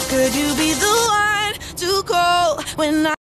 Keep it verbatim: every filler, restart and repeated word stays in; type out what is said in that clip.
Could you be the one to call when I